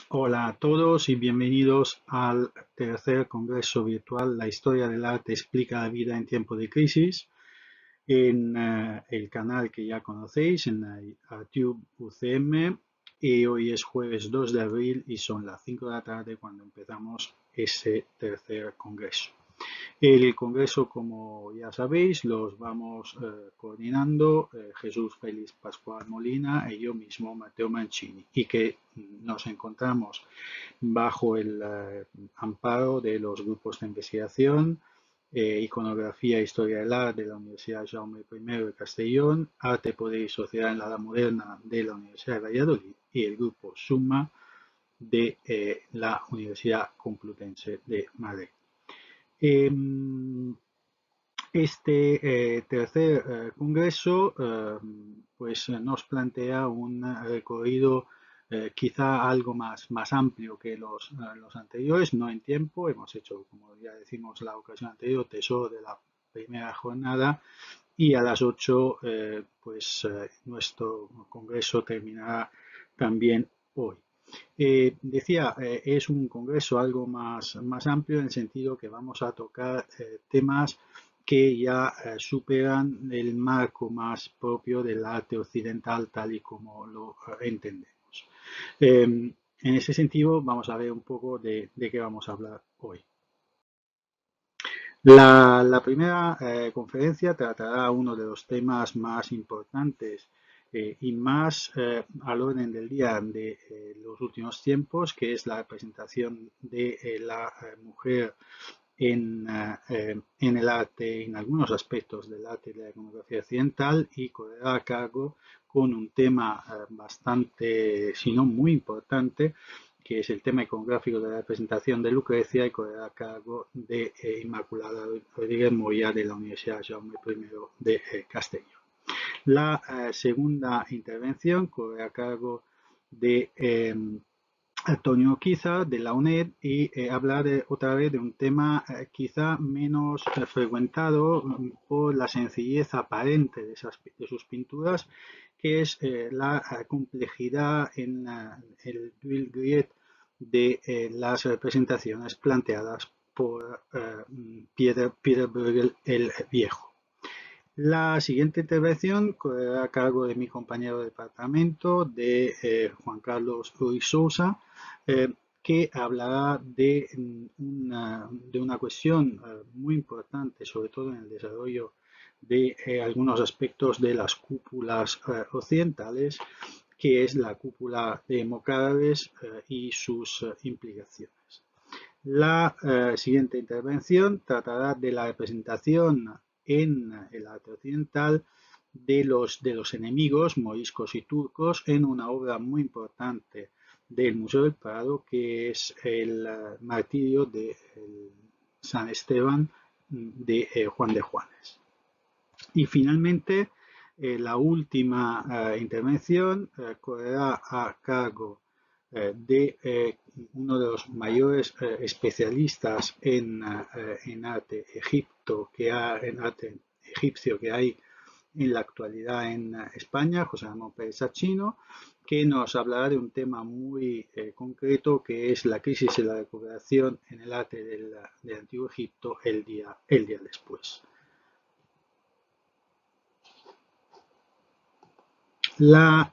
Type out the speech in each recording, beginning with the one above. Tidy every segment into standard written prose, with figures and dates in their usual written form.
Hola a todos y bienvenidos al tercer Congreso Virtual La Historia del Arte explica la vida en tiempo de crisis en el canal que ya conocéis, en YouTube UCM. Y hoy es jueves 2 de abril y son las 5 de la tarde cuando empezamos ese tercer Congreso. El congreso, como ya sabéis, los vamos coordinando Jesús Félix Pascual Molina y yo mismo, Matteo Mancini, y que nos encontramos bajo el amparo de los grupos de investigación, Iconografía e Historia del Arte de la Universidad Jaume I de Castellón, Arte, Poder y Sociedad en la Edad Moderna de la Universidad de Valladolid y el grupo Summa de la Universidad Complutense de Madrid. Este tercer congreso pues nos plantea un recorrido quizá algo más amplio que los anteriores, no en tiempo. Hemos hecho, como ya decimos la ocasión anterior, tesoro de la primera jornada y a las 8 nuestro congreso terminará también hoy. Decía, es un congreso algo más amplio en el sentido que vamos a tocar temas que ya superan el marco más propio del arte occidental tal y como lo entendemos. En ese sentido, vamos a ver un poco de qué vamos a hablar hoy. La primera conferencia tratará uno de los temas más importantes y más al orden del día de los últimos tiempos, que es la representación de la mujer en el arte, en algunos aspectos del arte y de la iconografía occidental, y correrá a cargo con un tema bastante, si no muy importante, que es el tema iconográfico de la representación de Lucrecia, y correrá a cargo de Inmaculada Rodríguez Moya de la Universidad Jaume I de Castellón. La segunda intervención corre a cargo de Antonio Quiza de la UNED y hablar otra vez de un tema quizá menos frecuentado por la sencillez aparente de sus pinturas, que es la complejidad en el duel griet de las representaciones planteadas por Peter Bruegel el Viejo. La siguiente intervención correrá a cargo de mi compañero de departamento, de Juan Carlos Ruiz Sousa, que hablará de una cuestión muy importante, sobre todo en el desarrollo de algunos aspectos de las cúpulas occidentales, que es la cúpula de mocárabes y sus implicaciones. La siguiente intervención tratará de la representación en el arte occidental de los enemigos moriscos y turcos en una obra muy importante del Museo del Prado, que es el martirio de San Esteban de Juan de Juanes. Y finalmente, la última intervención correrá a cargo de uno de los mayores especialistas en arte en arte egipcio que hay en la actualidad en España, José Ramón Pérez Sachino, que nos hablará de un tema muy concreto, que es la crisis y la recuperación en el arte del Antiguo Egipto el día después. La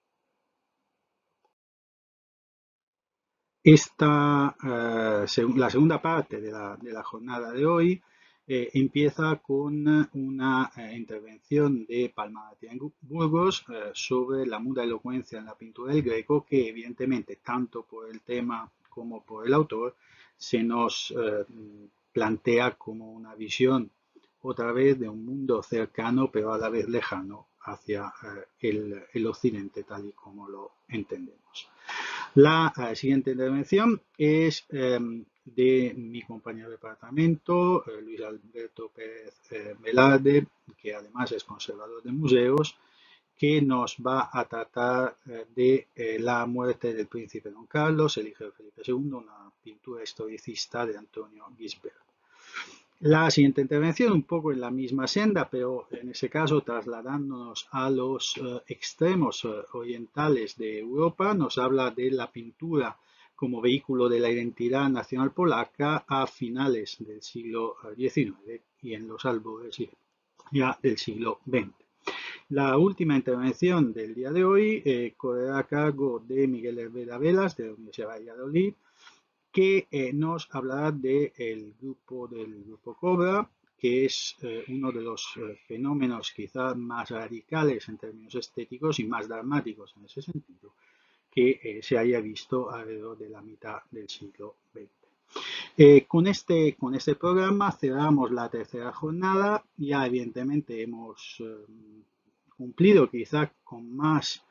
segunda parte de la jornada de hoy empieza con una intervención de Palma Burgos sobre la muda elocuencia en la pintura del Greco, que evidentemente, tanto por el tema como por el autor, se nos plantea como una visión otra vez de un mundo cercano pero a la vez lejano hacia el occidente tal y como lo entendemos. La siguiente intervención es de mi compañero de departamento, Luis Alberto Pérez Velarde, que además es conservador de museos, que nos va a tratar de la muerte del príncipe Don Carlos, el hijo de Felipe II, una pintura historicista de Antonio Gisbert. La siguiente intervención, un poco en la misma senda, pero en ese caso trasladándonos a los extremos orientales de Europa, nos habla de la pintura como vehículo de la identidad nacional polaca a finales del siglo XIX y en los albores ya del siglo XX. La última intervención del día de hoy correrá a cargo de Miguel Herrera Velas, de la Universidad de Valladolid, que nos hablará del grupo Cobra, que es uno de los fenómenos quizás más radicales en términos estéticos y más dramáticos en ese sentido que se haya visto alrededor de la mitad del siglo XX. Con este programa cerramos la tercera jornada. Ya evidentemente hemos cumplido quizá con más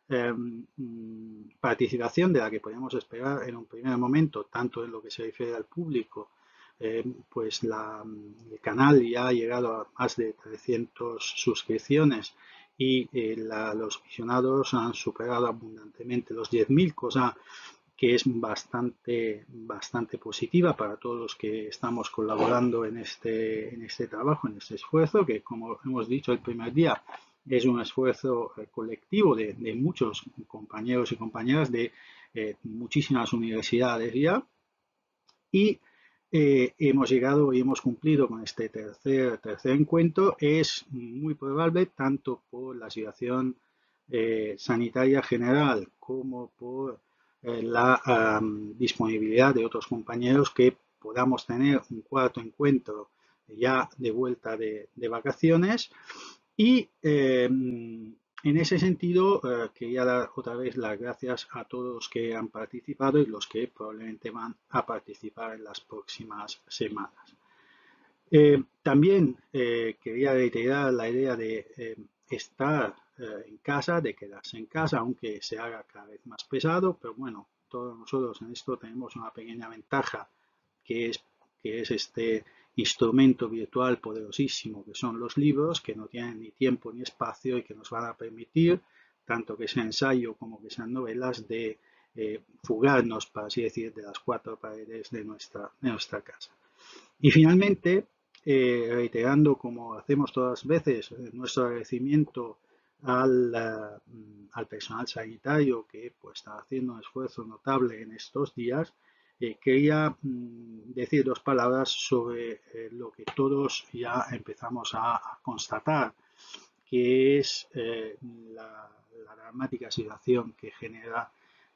participación de la que podíamos esperar en un primer momento, tanto en lo que se refiere al público, pues el canal ya ha llegado a más de 300 suscripciones y los visionados han superado abundantemente los 10.000, cosa que es bastante positiva para todos los que estamos colaborando en este trabajo, en este esfuerzo, que como hemos dicho el primer día, es un esfuerzo colectivo de muchos compañeros y compañeras de muchísimas universidades ya. Y hemos llegado y hemos cumplido con este tercer encuentro. Es muy probable, tanto por la situación sanitaria general como por la disponibilidad de otros compañeros, que podamos tener un cuarto encuentro ya de vuelta de vacaciones. Y en ese sentido, quería dar otra vez las gracias a todos los que han participado y los que probablemente van a participar en las próximas semanas. También quería reiterar la idea de estar en casa, de quedarse en casa, aunque se haga cada vez más pesado, pero bueno, todos nosotros en esto tenemos una pequeña ventaja, que es este instrumento virtual poderosísimo que son los libros, que no tienen ni tiempo ni espacio y que nos van a permitir, tanto que sea ensayo como que sean novelas, de fugarnos, por así decir, de las cuatro paredes de nuestra casa. Y finalmente, reiterando, como hacemos todas las veces, nuestro agradecimiento al personal sanitario, que pues está haciendo un esfuerzo notable en estos días, quería decir dos palabras sobre lo que todos ya empezamos a constatar, que es la dramática situación que genera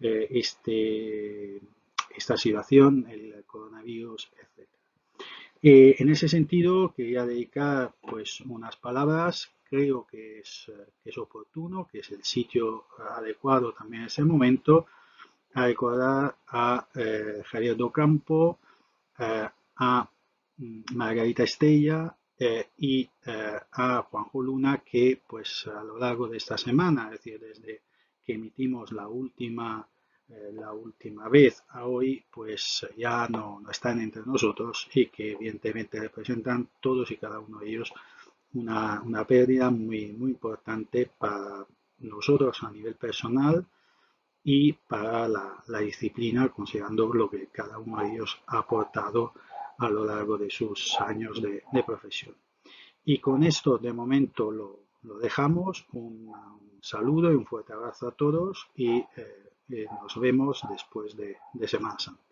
esta situación, el coronavirus, etc. En ese sentido, quería dedicar pues unas palabras. Creo que es oportuno, que es el sitio adecuado también en ese momento, a recordar a Javier Docampo, a Margarita Estella y a Juanjo Luna, que pues a lo largo de esta semana, es decir, desde que emitimos la última vez a hoy, pues ya no están entre nosotros, y que evidentemente representan todos y cada uno de ellos una pérdida muy importante para nosotros a nivel personal y para la disciplina, considerando lo que cada uno de ellos ha aportado a lo largo de sus años de profesión. Y con esto de momento lo dejamos. Un saludo y un fuerte abrazo a todos, y nos vemos después de Semana Santa.